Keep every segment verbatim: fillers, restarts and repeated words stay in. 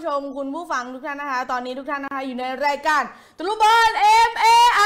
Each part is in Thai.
ชมคุณผู้ฟังทุกท่านนะคะตอนนี้ทุกท่านนะคะอยู่ในรายการตลุบอล เอ็ม เอ ไอ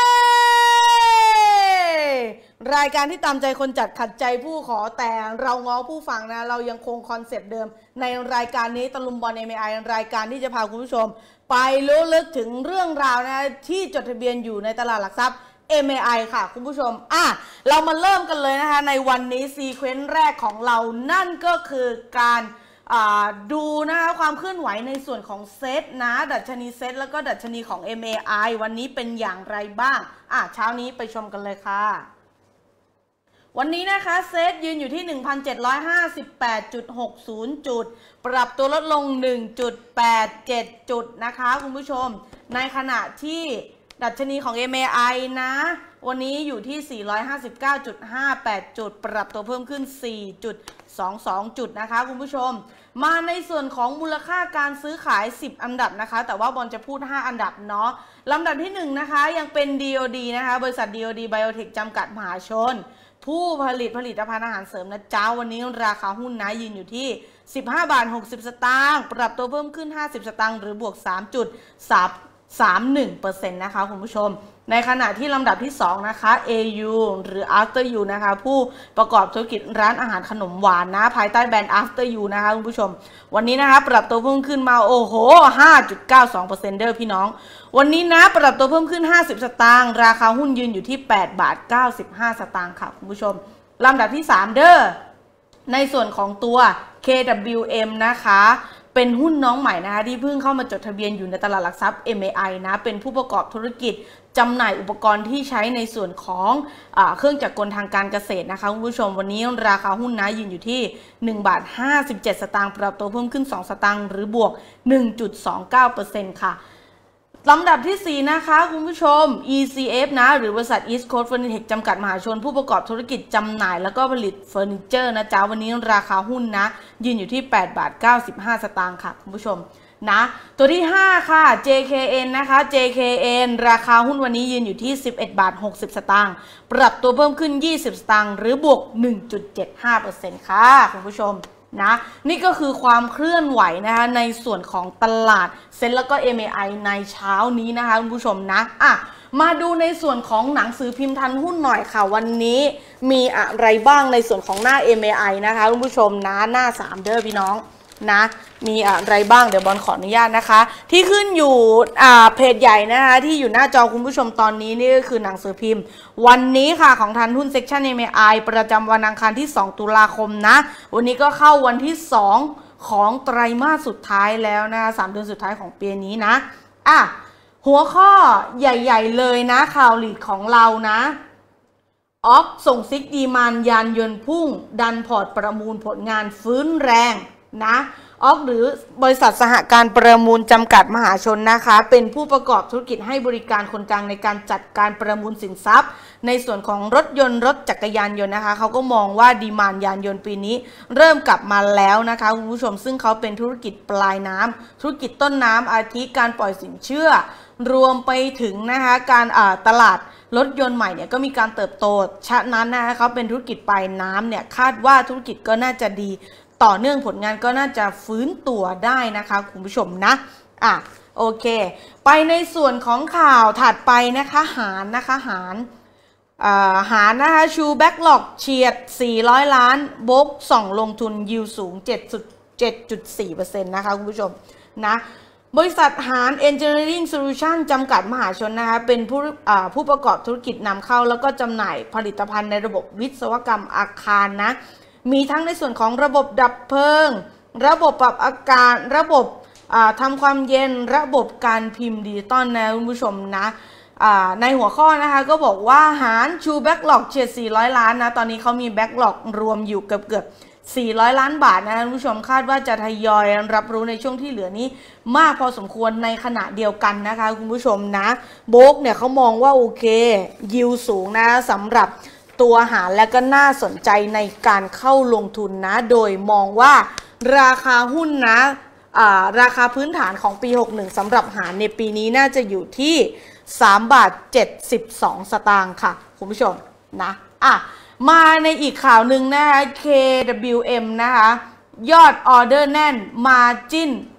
รายการที่ตามใจคนจัดขัดใจผู้ขอแต่เราง้อผู้ฟังนะเรายังคงคอนเซปต์เดิมในรายการนี้ตลุบอล เอ็ม เอ ไอ รายการที่จะพาคุณผู้ชมไปรู้ลึกถึงเรื่องราวนะที่จดทะเบียนอยู่ในตลาดหลักทรัพย์ เอ็ม เอ ไอ ค่ะคุณผู้ชมอ่ะเรามาเริ่มกันเลยนะคะในวันนี้ซีเควนซ์แรกของเรานั่นก็คือการดูนะคะความเคลื่อนไหวในส่วนของเซตนะดัชนีเซตแล้วก็ดัชนีของ เอ็ม เอ ไอ วันนี้เป็นอย่างไรบ้างอ่ะเช้านี้ไปชมกันเลยค่ะวันนี้นะคะเซตยืนอยู่ที่ หนึ่งพันเจ็ดร้อยห้าสิบแปดจุดหกศูนย์ จุดปรับตัวลดลง หนึ่งจุดแปดเจ็ด จุดนะคะคุณผู้ชมในขณะที่ดัชนีของ เอ็ม เอ ไอ นะวันนี้อยู่ที่ สี่ร้อยห้าสิบเก้าจุดห้าแปด จุดปรับตัวเพิ่มขึ้น สี่จุดสองสอง จุดนะคะคุณผู้ชมมาในส่วนของมูลค่าการซื้อขายสิบอันดับนะคะแต่ว่าบอลจะพูดห้าอันดับเนาะลำดับที่หนึ่งนะคะยังเป็น ดี โอ ดี นะคะบริษัท ดี โอ ดี Biotech จำกัดมหาชนผู้ผลิตผลิตภัณฑ์อาหารเสริมนะจ้าวันนี้ราคาหุ้นนะยืนอยู่ที่สิบห้าบาทหกสิบสตางค์ปรับตัวเพิ่มขึ้นห้าสิบสตางค์หรือบวก สามจุดสามหนึ่งเปอร์เซ็นต์ นะคะคุณผู้ชมในขณะที่ลำดับที่สองนะคะ เอ ยู หรือ After You นะคะผู้ประกอบธุรกิจร้านอาหารขนมหวานนะภายใต้แบรนด์ After You นะคะคุณผู้ชมวันนี้นะคะปรับตัวเพิ่มขึ้นมาโอ้โห ห้าจุดเก้าสองเปอร์เซ็นต์ เด้อพี่น้องวันนี้นะปรับตัวเพิ่มขึ้นห้าสิบสตางค์ราคาหุ้นยืนอยู่ที่แปดบาทเก้าสิบห้าสตางค์ค่ะคุณผู้ชมลำดับที่สามเด้อในส่วนของตัว เค ดับเบิลยู เอ็ม นะคะเป็นหุ้นน้องใหม่นะคะที่เพิ่งเข้ามาจดทะเบียนอยู่ในตลาดหลักทรัพย์ เอ็ม เอ ไอ นะเป็นผู้ประกอบธุรกิจจำหน่ายอุปกรณ์ที่ใช้ในส่วนของอ่าเครื่องจักรกลทางการเกษตรนะคะคุณผู้ชมวันนี้ราคาหุ้นนะยืนอยู่ที่หนึ่งบาทห้าสิบเจ็ดสตางค์ปรับตัวเพิ่มขึ้นสองสตางค์หรือบวก หนึ่งจุดสองเก้าเปอร์เซ็นต์ ค่ะลำดับที่สี่นะคะคุณผู้ชม อี ซี เอฟ นะหรือบริษัท East Coast Furniture จำกัดมหาชนผู้ประกอบธุรกิจจำหน่ายแล้วก็ผลิตเฟอร์นิเจอร์นะจ๊ะวันนี้ราคาหุ้นนะยืนอยู่ที่แปดบาทเก้าสิบห้าสตางค์ค่ะคุณผู้ชมนะตัวที่ห้าค่ะ เจ เค เอ็น นะคะ เจ เค เอ็น ราคาหุ้นวันนี้ยืนอยู่ที่สิบเอ็ดบาทหกสิบสตางค์ปรับตัวเพิ่มขึ้นยี่สิบสตางค์หรือบวก หนึ่งจุดเจ็ดห้าเปอร์เซ็นต์ ค่ะคุณผู้ชมนะนี่ก็คือความเคลื่อนไหวนะคะในส่วนของตลาดเซ็นแล้วก็ เอ็ม เอ ไอ ในเช้านี้นะคะคุณผู้ชมนะอ่ะมาดูในส่วนของหนังสือพิมพ์ทันหุ้นหน่อยค่ะวันนี้มีอะไรบ้างในส่วนของหน้า เอ็ม เอ ไอ นะคะคุณผู้ชมนะหน้าสามเด้อพี่น้องนะมีอะไรบ้างเดี๋ยวบอลขออนุญาตนะคะที่ขึ้นอยู่อ่าเพจใหญ่นะคะที่อยู่หน้าจอคุณผู้ชมตอนนี้นี่ก็คือหนังสือพิมพ์วันนี้ค่ะของทันหุ้นเซ็กชัน เอ็ม เอ ไอ ประจำวันอังคารที่สองตุลาคมนะวันนี้ก็เข้าวันที่สองของไตรมาสสุดท้ายแล้วนะคะสามเดือนสุดท้ายของปีนี้นะอ่ะหัวข้อใหญ่ๆเลยนะข่าวลีดของเรานะออกส่งซิกดีมานยานยนต์พุ่งดันพอร์ตประมูลผลงานฟื้นแรงนะออกหรือบริษัทสหการประมูลจำกัดมหาชนนะคะเป็นผู้ประกอบธุรกิจให้บริการคนกลางในการจัดการประมูลสินทรัพย์ในส่วนของรถยนต์รถจักรยานยนต์นะคะเขาก็มองว่าดีมานด์ยานยนต์ปีนี้เริ่มกลับมาแล้วนะคะคุณผู้ชมซึ่งเขาเป็นธุรกิจปลายน้ำธุรกิจต้นน้ำอาทิการปล่อยสินเชื่อรวมไปถึงนะคะการอ่าตลาดรถยนต์ใหม่เนี่ยก็มีการเติบโตฉะนั้นนะคะเขาเป็นธุรกิจปลายน้ำเนี่ยคาดว่าธุรกิจก็น่าจะดีต่อเนื่องผลงานก็น่าจะฟื้นตัวได้นะคะคุณผู้ชมนะอ่ะโอเคไปในส่วนของข่าวถัดไปนะคะหารนะคะหารอ่าหารนะคะชูแบ็กหลอกเฉียดสี่ร้อยล้านโบกส่องลงทุนยิวสูง เจ็ดจุดสี่เปอร์เซ็นต์ นะคะคุณผู้ชมนะบริษัทหาร Engineering Solution จำกัดมหาชนนะคะเป็นผู้ผู้ประกอบธุรกิจนำเข้าแล้วก็จำหน่ายผลิตภัณฑ์ในระบบวิศวกรรมอาคารนะมีทั้งในส่วนของระบบดับเพลิงระบบปรับอากาศระบบทำความเย็นระบบการพิมพ์ดิจิตอลนะคุณผู้ชมนะในหัวข้อนะคะก็บอกว่าหารชูแบ็กหลอกเฉียดสี่ร้อยล้านนะตอนนี้เขามีแบ็กหลอกรวมอยู่เกือบเกือบสี่ร้อยล้านบาทนะคุณผู้ชมคาดว่าจะทยอยรับรู้ในช่วงที่เหลือนี้มากพอสมควรในขณะเดียวกันนะคะคุณผู้ชมนะโบกเนี่ยเขามองว่าโอเคยิวสูงนะสำหรับตัวหารและก็น่าสนใจในการเข้าลงทุนนะโดยมองว่าราคาหุ้นนะราคาพื้นฐานของปีหกสิบเอ็ดสำหรับหารในปีนี้น่าจะอยู่ที่สามบาทเจ็ดสิบสองสตางค์ค่ะคุณผู้ชมนะอ่ะมาในอีกข่าวหนึ่งนะคะ เค ดับเบิลยู เอ็ม นะคะยอดออเดอร์แน่นมาจิ้น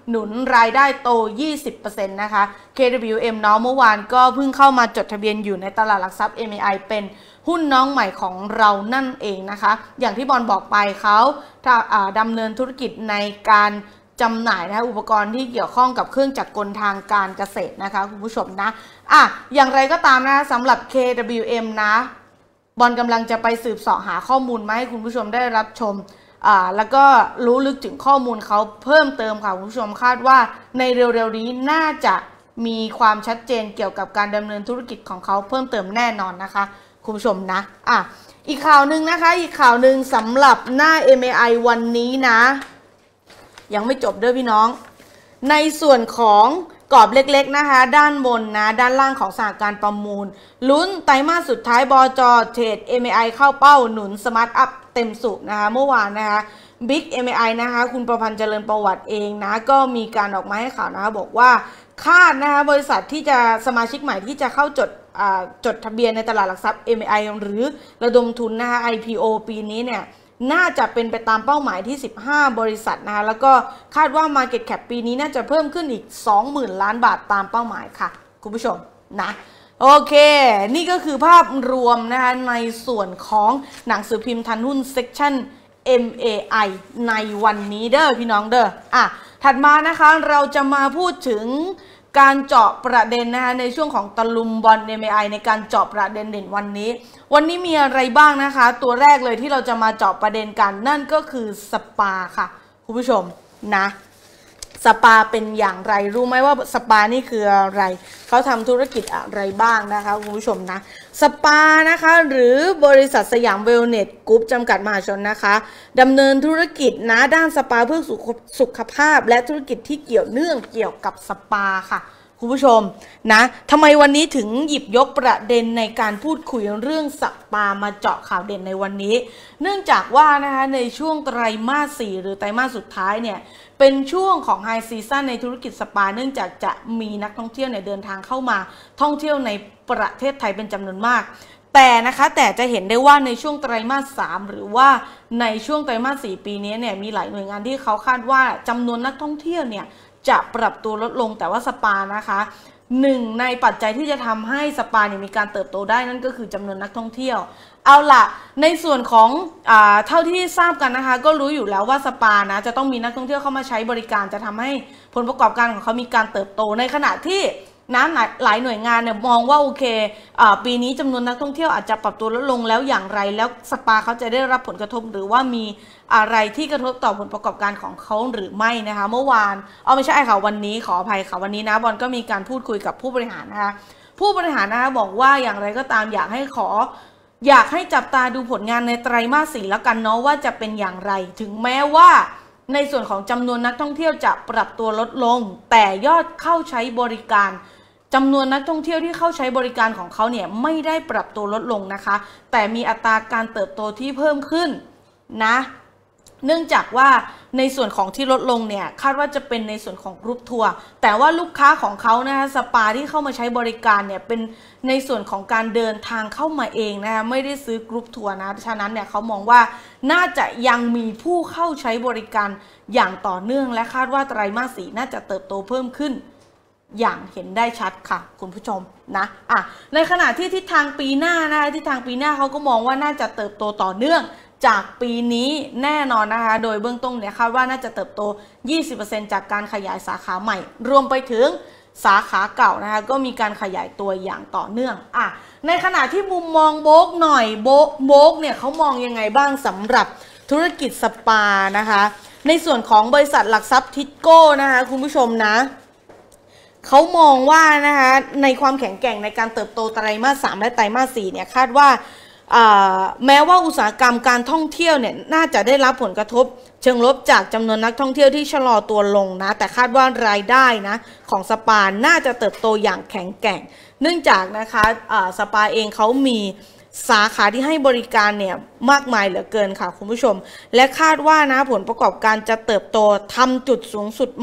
หนุนรายได้โต ยี่สิบเปอร์เซ็นต์ นะคะ เค ดับเบิลยู เอ็ม เนาะเมื่อวานก็เพิ่งเข้ามาจดทะเบียนอยู่ในตลาดหลักทรัพย์ เอ็ม เอ ไอ เป็นหุ้นน้องใหม่ของเรานั่นเองนะคะอย่างที่บอลบอกไปเขาดำเนินธุรกิจในการจำหน่ายนะคะอุปกรณ์ที่เกี่ยวข้องกับเครื่องจักรกลทางการเกษตรนะคะคุณผู้ชมนะอ่ะอย่างไรก็ตามนะสำหรับ เค ดับเบิลยู เอ็ม นะบอลกำลังจะไปสืบเสาะหาข้อมูลมาให้คุณผู้ชมได้รับชมอ่าแล้วก็รู้ลึกถึงข้อมูลเขาเพิ่มเติมค่ะคุณผู้ชมคาดว่าในเร็วๆนี้น่าจะมีความชัดเจนเกี่ยวกับการดำเนินธุรกิจของเขาเพิ่มเติมแน่นอนนะคะคุณผู้ชมนะอ่ะอีกข่าวหนึ่งนะคะอีกข่าวหนึ่งสำหรับหน้า เอ็ม เอ ไอ วันนี้นะยังไม่จบเด้อพี่น้องในส่วนของกรอบเล็กๆนะคะด้านบนนะด้านล่างของสหการประมูลลุ้นไตรมาสสุดท้ายบจ.เทรด เอ็ม เอ ไอ เข้าเป้าหนุนสมาร์ทอัพเต็มสูบนะคะเมื่อวานนะคะบิ๊ก เอ็ม เอ ไอ นะคะคุณประพันธ์เจริญประวัติเองนะก็มีการออกมาให้ข่าวนะคะบอกว่าคาดนะคะบริษัทที่จะสมาชิกใหม่ที่จะเข้าจดจดทะเบียนในตลาดหลักทรัพย์ เอ็ม เอ ไอ หรือระดมทุนนะคะ ไอ พี โอ ปีนี้เนี่ยน่าจะเป็นไปตามเป้าหมายที่สิบห้าบริษัทนะคะแล้วก็คาดว่า Market Cap ปีนี้น่าจะเพิ่มขึ้นอีก สองหมื่น ล้านบาทตามเป้าหมายค่ะคุณผู้ชมนะโอเคนี่ก็คือภาพรวมนะคะในส่วนของหนังสือพิมพ์ทันหุ้น Section เอ็ม เอ ไอ ในวันนี้เด้อพี่น้องเด้ออ่ะถัดมานะคะเราจะมาพูดถึงการเจาะประเด็นนะคะในช่วงของตะลุมบอล เอ็ม เอ ไอ ในการเจาะประเด็นเด่นวันนี้วันนี้มีอะไรบ้างนะคะตัวแรกเลยที่เราจะมาเจาะประเด็นกันนั่นก็คือสปาค่ะคุณผู้ชมนะสปาเป็นอย่างไรรู้ไหมว่าสปานี่คืออะไรเขาทำธุรกิจอะไรบ้างนะคะคุณผู้ชมนะสปานะคะหรือบริษัทสยามเวลเนสกรุ๊ปจำกัดมหาชนนะคะดำเนินธุรกิจนะด้านสปาเพื่อสุขภาพและธุรกิจที่เกี่ยวเนื่องเกี่ยวกับสปาค่ะคุณผู้ชมนะทำไมวันนี้ถึงหยิบยกประเด็นในการพูดคุยเรื่องสปามาเจาะข่าวเด่นในวันนี้เนื่องจากว่านะคะในช่วงไตรมาสสี่หรือไตรมาสสุดท้ายเนี่ยเป็นช่วงของไฮซีซั่นในธุรกิจสปาเนื่องจากจะมีนักท่องเที่ยวเนี่ยเดินทางเข้ามาท่องเที่ยวในประเทศไทยเป็นจำนวนมากแต่นะคะแต่จะเห็นได้ว่าในช่วงไตรมาสสามหรือว่าในช่วงไตรมาสสี่ปีนี้เนี่ยมีหลายหน่วยงานที่เขาคาดว่าจำนวนนักท่องเที่ยวเนี่ยจะปรับตัวลดลงแต่ว่าสปานะคะหนึ่งในปัจจัยที่จะทำให้สปาเนี่ยมีการเติบโตได้นั่นก็คือจำนวนนักท่องเที่ยวเอาล่ะในส่วนของอ่าเท่าที่ทราบกันนะคะก็รู้อยู่แล้วว่าสปานะจะต้องมีนักท่องเที่ยวเข้ามาใช้บริการจะทำให้ผลประกอบการของเขามีการเติบโตในขณะที่นะหลายหน่วยงานเนี่ยมองว่าโอเคอ่าปีนี้จำนวนนักท่องเที่ยวอาจจะปรับตัวลดลงแล้วอย่างไรแล้วสปาเขาจะได้รับผลกระทบหรือว่ามีอะไรที่กระทบต่อผลประกอบการของเขาหรือไม่นะคะเมื่อวานเอาไม่ใช่ค่ะวันนี้ขออภัยค่ะวันนี้นะบอลก็มีการพูดคุยกับผู้บริหารนะคะผู้บริหารนะคะบอกว่าอย่างไรก็ตามอยากให้ขออยากให้จับตาดูผลงานในไตรมาสสี่แล้วกันเนาะว่าจะเป็นอย่างไรถึงแม้ว่าในส่วนของจำนวนนักท่องเที่ยวจะปรับตัวลดลงแต่ยอดเข้าใช้บริการจำนวนนักท่องเที่ยวที่เข้าใช้บริการของเขาเนี่ยไม่ได้ปรับตัวลดลงนะคะแต่มีอัตราการเติบโตที่เพิ่มขึ้นนะเนื่องจากว่าในส่วนของที่ลดลงเนี่ยคาดว่าจะเป็นในส่วนของกรุ๊ปทัวร์แต่ว่าลูกค้าของเขานะคะสปาที่เข้ามาใช้บริการเนี่ยเป็นในส่วนของการเดินทางเข้ามาเองนะคะไม่ได้ซื้อกรุ๊ปทัวร์นะฉะนั้นเนี่ยเขามองว่าน่าจะยังมีผู้เข้าใช้บริการอย่างต่อเนื่องและคาดว่าไตรมาสสี่น่าจะเติบโตเพิ่มขึ้นอย่างเห็นได้ชัดค่ะคุณผู้ชมนะอ่ะในขณะที่ทิศทางปีหน้านะคะทิศทางปีหน้าเขาก็มองว่าน่าจะเติบโตต่อเนื่องจากปีนี้แน่นอนนะคะโดยเบื้องต้นเนี่ยคาดว่าน่าจะเติบโต ยี่สิบเปอร์เซ็นต์ จากการขยายสาขาใหม่รวมไปถึงสาขาเก่านะคะก็มีการขยายตัวอย่างต่อเนื่องอ่ะในขณะที่มุมมองโบกหน่อยโบกโบกเนี่ยเขามองยังไงบ้างสำหรับธุรกิจสปานะคะในส่วนของบริษัทหลักทรัพย์ทิสโก้นะคะคุณผู้ชมนะเขามองว่านะคะในความแข็งแกร่งในการเติบโตไตรมาสสามและไตรมาสสี่เนี่ยคาดว่าแม้ว่าอุตสาหกรรมการท่องเที่ยวเนี่ยน่าจะได้รับผลกระทบเชิงลบจากจำนวนนักท่องเที่ยวที่ชะลอตัวลงนะแต่คาดว่ารายได้นะของสปาน่าจะเติบโตอย่างแข็งแกร่งเนื่องจากนะคะสปาเองเขามีสาขาที่ให้บริการเนี่ยมากมายเหลือเกินค่ะคุณผู้ชมและคาดว่านะผลประกอบการจะเติบโตทำจุดสูงสุดใหม่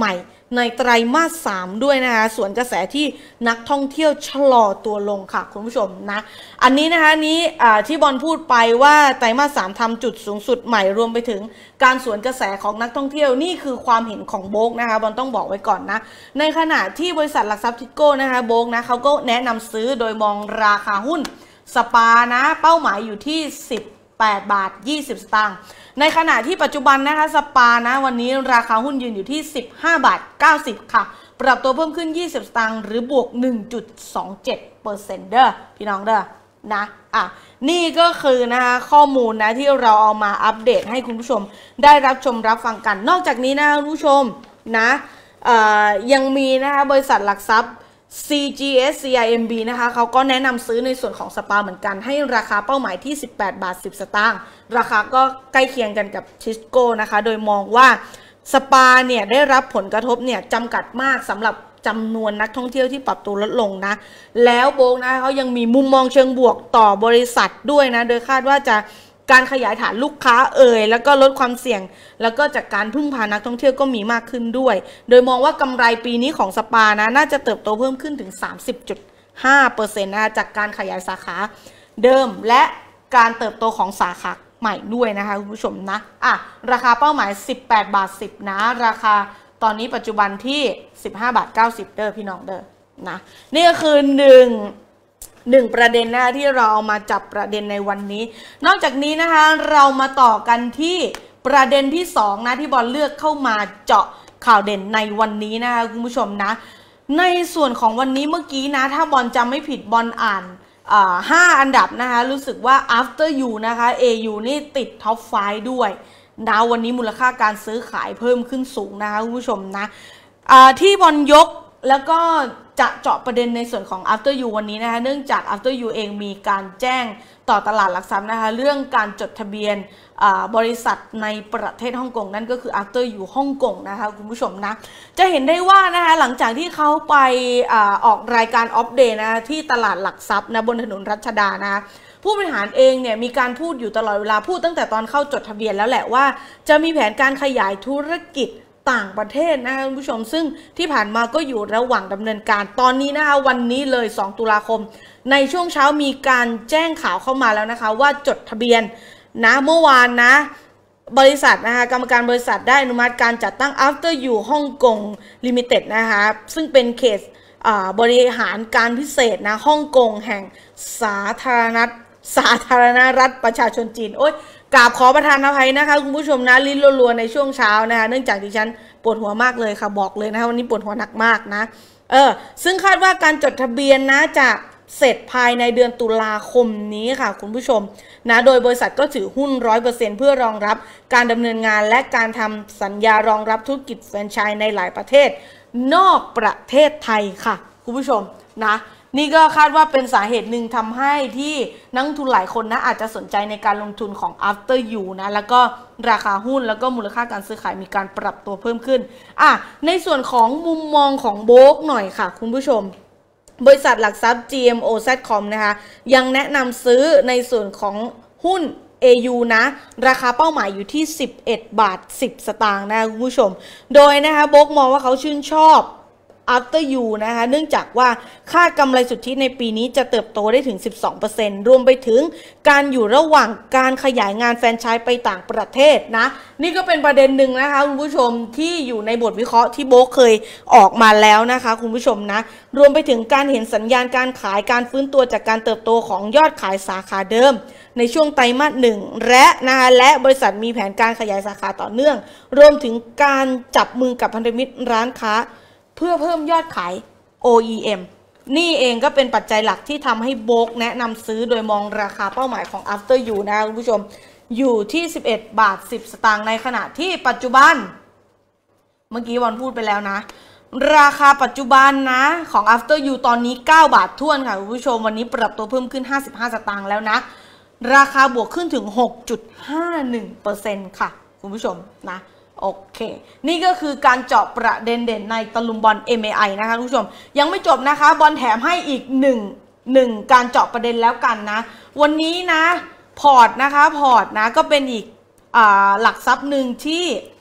ในไตรมาสสามด้วยนะคะส่วนกระแสที่นักท่องเที่ยวชะลอตัวลงค่ะคุณผู้ชมนะอันนี้นะคะนี้ที่บอลพูดไปว่าไตรมาสสามทำจุดสูงสุดใหม่รวมไปถึงการสวนกระแสของนักท่องเที่ยวนี่คือความเห็นของโบกนะคะบอลต้องบอกไว้ก่อนนะในขณะที่บริษัทหลักทรัพย์ทิสโก้นะคะโบกนะเขาก็แนะนำซื้อโดยมองราคาหุ้นสปานะเป้าหมายอยู่ที่สิบแปดบาทยี่สิบสตางค์ในขณะที่ปัจจุบันนะคะสปานะวันนี้ราคาหุ้นยืนอยู่ที่สิบห้าบาทเก้าสิบค่ะปรับตัวเพิ่มขึ้นยี่สิบสตางค์หรือบวก หนึ่งจุดสองเจ็ดเปอร์เซ็นต์ เด้อพี่น้องเด้อนะอ่ะนี่ก็คือนะคะข้อมูลนะที่เราเอามาอัปเดตให้คุณผู้ชมได้รับชมรับฟังกันนอกจากนี้นะคุณผู้ชมนะยังมีนะคะบริษัทหลักทรัพย์ ซี จี เอส ซี ไอ เอ็ม บี นะคะเขาก็แนะนำซื้อในส่วนของสปาเหมือนกันให้ราคาเป้าหมายที่สิบแปดบาทสิบสตางค์ราคาก็ใกล้เคียงกันกับทิสโก้นะคะโดยมองว่าสปาเนี่ยได้รับผลกระทบเนี่ยจำกัดมากสำหรับจำนวนนักท่องเที่ยวที่ปรับตัวลดลงนะแล้วโบกนะเขายังมีมุมมองเชิงบวกต่อบริษัทด้วยนะโดยคาดว่าจะการขยายฐานลูกค้าเอ่ยแล้วก็ลดความเสี่ยงแล้วก็จากการพึ่งพานักท่องเที่ยวก็มีมากขึ้นด้วยโดยมองว่ากำไรปีนี้ของสปานะน่าจะเติบโตเพิ่มขึ้นถึง สามสิบจุดห้าเปอร์เซ็นต์ นะจากการขยายสาขาเดิมและการเติบโตของสาขาใหม่ด้วยนะคะคุณผู้ชมนะอ่ะราคาเป้าหมายสิบแปดบาทสิบนะราคาตอนนี้ปัจจุบันที่สิบห้าบาทเก้าสิบเด้อพี่น้องเด้อนะนี่ก็คือหนึ่งหนึ่งประเด็นนะคะที่เราเอามาจับประเด็นในวันนี้นอกจากนี้นะคะเรามาต่อกันที่ประเด็นที่สองนะที่บอลเลือกเข้ามาเจาะข่าวเด่นในวันนี้นะคะคุณผู้ชมนะในส่วนของวันนี้เมื่อกี้นะถ้าบอลจำไม่ผิดบอลอ่านห้าอันดับนะคะรู้สึกว่า after you นะคะ เอ ยู นี่ติดท็อปไฟว์ด้วยนะวันนี้มูลค่าการซื้อขายเพิ่มขึ้นสูงนะคะคุณผู้ชมนะที่บอลยกแล้วก็จะเจาะประเด็นในส่วนของ after you วันนี้นะคะเนื่องจาก after you เองมีการแจ้งต่อตลาดหลักทรัพย์นะคะเรื่องการจดทะเบียนบริษัทในประเทศฮ่องกงนั่นก็คือ after you ฮ่องกงนะคะคุณผู้ชมนะจะเห็นได้ว่านะคะหลังจากที่เขาไปออกรายการอัปเดตนะที่ตลาดหลักทรัพย์นะบนถนนรัชดานะคะผู้บริหารเองเนี่ยมีการพูดอยู่ตลอดเวลาพูดตั้งแต่ตอนเข้าจดทะเบียนแล้วแหละว่าจะมีแผนการขยายธุรกิจต่างประเทศนะคะคุณผู้ชมซึ่งที่ผ่านมาก็อยู่ระหว่างดำเนินการตอนนี้นะคะวันนี้เลยสองตุลาคมในช่วงเช้ามีการแจ้งข่าวเข้ามาแล้วนะคะว่าจดทะเบียนนะเมื่อวานนะบริษัทนะคะกรรมการบริษัทได้อนุมัติการจัดตั้ง after you ฮ่องกง Limited นะคะซึ่งเป็นเขตบริหารการพิเศษนะฮ่องกงแห่งสาธารณสาธารณรัฐประชาชนจีนโอ๊ยกราบขอประทานอภัยนะคะคุณผู้ชมนะลิ้นรัวๆในช่วงเช้านะคะเนื่องจากดิฉันปวดหัวมากเลยค่ะบอกเลยนะคะวันนี้ปวดหัวหนักมากนะเออซึ่งคาดว่าการจดทะเบียนนะจะเสร็จภายในเดือนตุลาคมนี้ค่ะคุณผู้ชมนะโดยบริษัทก็ถือหุ้น ร้อยเปอร์เซ็นต์ เพื่อรองรับการดำเนินงานและการทำสัญญารองรับธุรกิจแฟรนไชส์ในหลายประเทศนอกประเทศไทยค่ะคุณผู้ชมนะนี่ก็คาดว่าเป็นสาเหตุหนึ่งทำให้ที่นักลงทุนหลายคนนะอาจจะสนใจในการลงทุนของ after you นะแล้วก็ราคาหุ้นแล้วก็มูลค่าการซื้อขายมีการปรับตัวเพิ่มขึ้นอ่ะในส่วนของมุมมองของโบกหน่อยค่ะคุณผู้ชมบริษัทหลักทรัพย์ จี เอ็ม โอ แซด คอม นะคะยังแนะนำซื้อในส่วนของหุ้น เอ ยู นะราคาเป้าหมายอยู่ที่สิบเอ็ดบาทสิบสตางค์นะคุณผู้ชมโดยนะคะโบกมองว่าเขาชื่นชอบafter you นะคะเนื่องจากว่าค่ากำไรสุทธิในปีนี้จะเติบโตได้ถึง สิบสองเปอร์เซ็นต์ รวมไปถึงการอยู่ระหว่างการขยายงานแฟรนไชส์ไปต่างประเทศนะนี่ก็เป็นประเด็นหนึ่งนะคะคุณผู้ชมที่อยู่ในบทวิเคราะห์ที่โบกเคยออกมาแล้วนะคะคุณผู้ชมนะรวมไปถึงการเห็นสัญญาณการขายการฟื้นตัวจากการเติบโตของยอดขายสาขาเดิมในช่วงไตรมาสหนึ่งและนะคะและบริษัทมีแผนการขยายสาขาต่อเนื่องรวมถึงการจับมือกับพันธมิตรร้านค้าเพื่อเพิ่มยอดขาย โอ อี เอ็ม นี่เองก็เป็นปัจจัยหลักที่ทำให้โบกแนะนำซื้อโดยมองราคาเป้าหมายของ after you นะคุณผู้ชมอยู่ที่สิบเอ็ดบาทสิบสตางค์ในขณะที่ปัจจุบันเมื่อกี้วันพูดไปแล้วนะราคาปัจจุบันนะของ after you ตอนนี้เก้าบาทท้วนค่ะคุณผู้ชมวันนี้ปรับตัวเพิ่มขึ้นห้าสิบห้าสตางค์แล้วนะราคาบวกขึ้นถึง หกจุดห้าหนึ่งเปอร์เซ็นต์ ค่ะคุณผู้ชมนะโอเคนี่ก็คือการเจาะประเด็นเด่นในตะลุมบอล เอ็ม เอ ไอ นะคะคุณผู้ชมยังไม่จบนะคะบอลแถมให้อีกหนึ่งหนึ่งการเจาะประเด็นแล้วกันนะวันนี้นะพอร์ตนะคะพอร์ตนะก็เป็นอีกอ่าหลักทรัพย์หนึ่งที่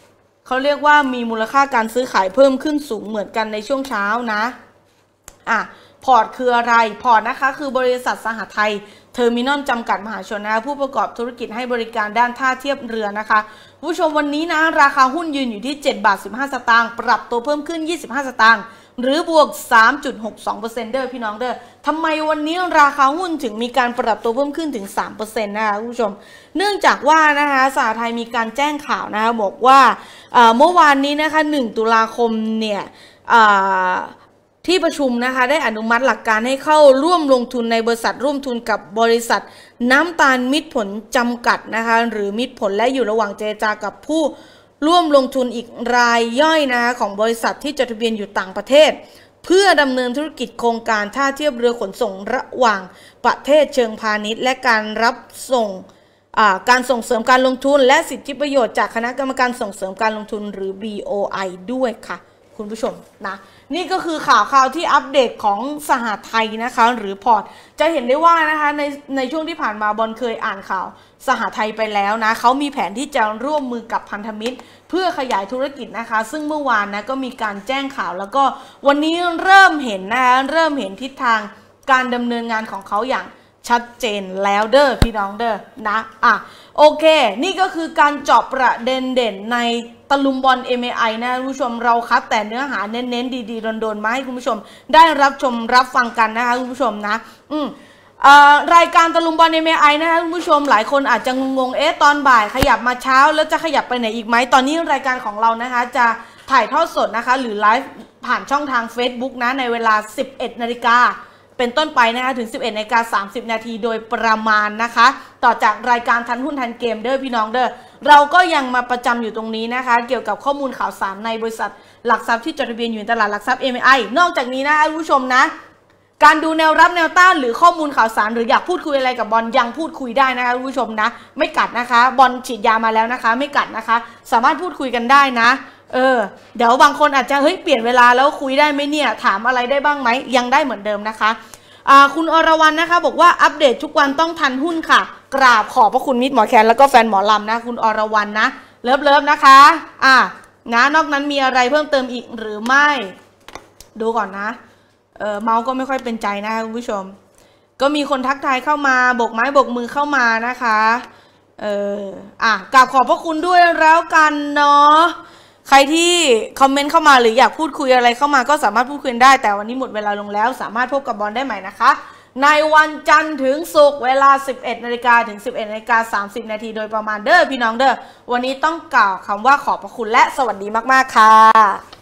เขาเรียกว่ามีมูลค่าการซื้อขายเพิ่มขึ้นสูงเหมือนกันในช่วงเช้านะอ่ะพอร์ตคืออะไรพอร์ตนะคะคือบริษัทสหไทยเทอร์มินอลจำกัดมหาชนนะผู้ประกอบธุรกิจให้บริการด้านท่าเทียบเรือนะคะผู้ชมวันนี้นะราคาหุ้นยืนอยู่ที่เจ็ดบาทสิบห้าสตางค์ปรับตัวเพิ่มขึ้นยี่สิบห้าสตางค์หรือบวก สามจุดหกสองเปอร์เซ็นต์ เด้อพี่น้องเด้อทำไมวันนี้ราคาหุ้นถึงมีการปรับตัวเพิ่มขึ้นถึง สามเปอร์เซ็นต์ นะคะผู้ชมเนื่องจากว่านะคะสหไทยมีการแจ้งข่าวนะคะบอกว่าเมื่อวานนี้นะคะหนึ่งตุลาคมเนี่ยที่ประชุมนะคะได้อนุมัติหลักการให้เข้าร่วมลงทุนในบริษัทร่วมทุนกับบริษัทน้ำตาลมิตรผลจำกัดนะคะหรือมิตรผลและอยู่ระหว่างเจรจากับผู้ร่วมลงทุนอีกรายย่อยนะคะของบริษัทที่จดทะเบียนอยู่ต่างประเทศเพื่อดำเนินธุรกิจโครงการท่าเทียบเรือขนส่งระหว่างประเทศเชิงพาณิชย์และการรับส่งการส่งเสริมการลงทุนและสิทธิประโยชน์จากคณะกรรมการส่งเสริมการลงทุนหรือ บี โอ ไอ ด้วยค่ะคุณผู้ชมนะนี่ก็คือข่าวข่าวที่อัปเดตของสหไทยนะคะหรือพอร์ตจะเห็นได้ว่านะคะในในช่วงที่ผ่านมาบอลเคยอ่านข่าวสหไทยไปแล้วนะเขามีแผนที่จะร่วมมือกับพันธมิตรเพื่อขยายธุรกิจนะคะซึ่งเมื่อวานนะก็มีการแจ้งข่าวแล้วก็วันนี้เริ่มเห็นนะคะเริ่มเห็นทิศทางการดำเนินงานของเขาอย่างชัดเจนแล้วเด้อพี่น้องเด้อนะอ่ะโอเคนี่ก็คือการเจาะประเด็นเด่นในตะลุมบอล เอ็ม เอ ไอ นะคุณผู้ชมเราคัดแต่เนื้อหาเน้นๆดีๆโดนๆมาให้คุณผู้ชมได้รับชมรับฟังกันนะคะคุณผู้ชมนะอืมรายการตะลุมบอล เอ็ม เอ ไอ นะคะคุณผู้ชมหลายคนอาจจะงงๆเอ๊ะตอนบ่ายขยับมาเช้าแล้วจะขยับไปไหนอีกไหมตอนนี้รายการของเรานะคะจะถ่ายทอดสดนะคะหรือไลฟ์ผ่านช่องทาง Facebook นะในเวลา สิบเอ็ดนาฬิกาเป็นต้นไปนะคะถึง สิบเอ็ดนาฬิกาสามสิบนาทีโดยประมาณนะคะต่อจากรายการทันหุ้นทันเกมเด้อพี่น้องเด้อเราก็ยังมาประจำอยู่ตรงนี้นะคะเกี่ยวกับข้อมูลข่าวสารในบริษัทหลักทรัพย์ที่จดทะเบียนอยู่ในตลาดหลักทรัพย์ เอ็ม เอ ไอ นอกจากนี้นะคุณผู้ชมนะการดูแนวรับแนวต้านหรือข้อมูลข่าวสารหรืออยากพูดคุยอะไรกับบอลยังพูดคุยได้นะคะคุณผู้ชมนะไม่กัดนะคะบอลฉีดยามาแล้วนะคะไม่กัดนะคะสามารถพูดคุยกันได้นะเออเดี๋ยวบางคนอาจจะเฮ้ยเปลี่ยนเวลาแล้วคุยได้ไหมเนี่ยถามอะไรได้บ้างไหมยังได้เหมือนเดิมนะคะคุณอรวรรณนะคะบอกว่าอัปเดตทุกวันต้องทันหุ้นค่ะกราบขอบพระคุณมิตรหมอแคนแล้วก็แฟนหมอลำนะคุณอรวรรณนะเลิฟเลิฟนะคะอ่ะนะนอกนั้นมีอะไรเพิ่มเติมอีกหรือไม่ดูก่อนนะเออเมาส์ก็ไม่ค่อยเป็นใจนะคะคุณผู้ชมก็มีคนทักทายเข้ามาบกไม้บกมือเข้ามานะคะเอออ่ะกราบขอบพระคุณด้วยแล้วกันเนาะใครที่คอมเมนต์เข้ามาหรืออยากพูดคุยอะไรเข้ามาก็สามารถพูดคุยได้แต่วันนี้หมดเวลาลงแล้วสามารถพบกับบอลได้ใหม่นะคะในวันจันทร์ถึงศุกร์เวลา สิบเอ็ดนาฬิกาถึง สิบเอ็ดนาฬิกาสามสิบนาทีโดยประมาณเด้อพี่น้องเด้อวันนี้ต้องกล่าวคำว่าขอบพระคุณและสวัสดีมากๆค่ะ